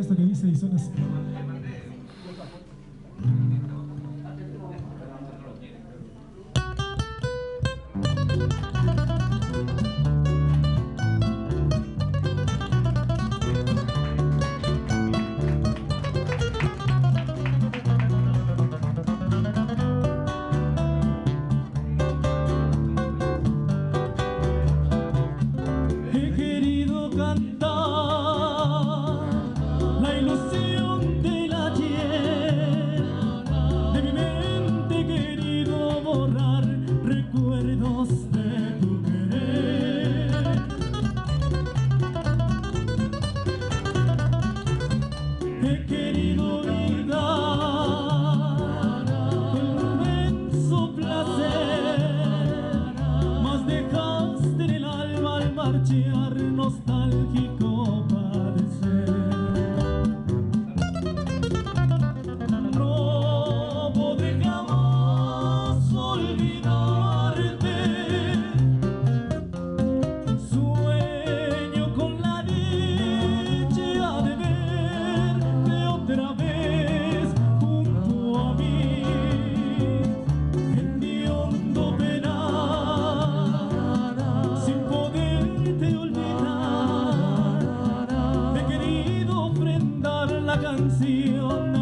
esto que dice y suena así. He querido cantar la ilusión del ayer, de mi mente he querido borrar recuerdos de tu querer. He querido olvidar con inmenso placer, mas dejaste en el alma al marchar nostálgico padecer. No podré jamás olvidarte, sueño con la dicha de verte otra vez junto a mí, en mi hondo penar, sin poderte olvidar. He querido ofrendar la canción